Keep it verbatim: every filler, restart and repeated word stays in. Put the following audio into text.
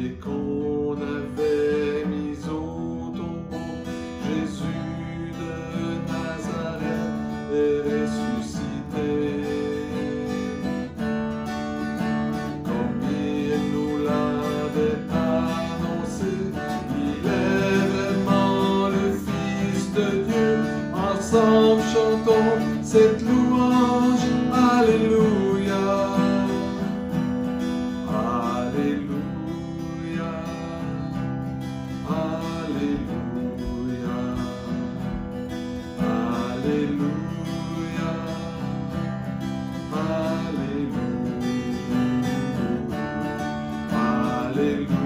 et qu'on avait mis au tombeau, Jésus de Nazareth est ressuscité. Comme il nous l'avait annoncé, il est vraiment le Fils de Dieu. Ensemble chantons cette louange, Alléluia. Alléluia. Alléluia. Alléluia. Alléluia. Alléluia.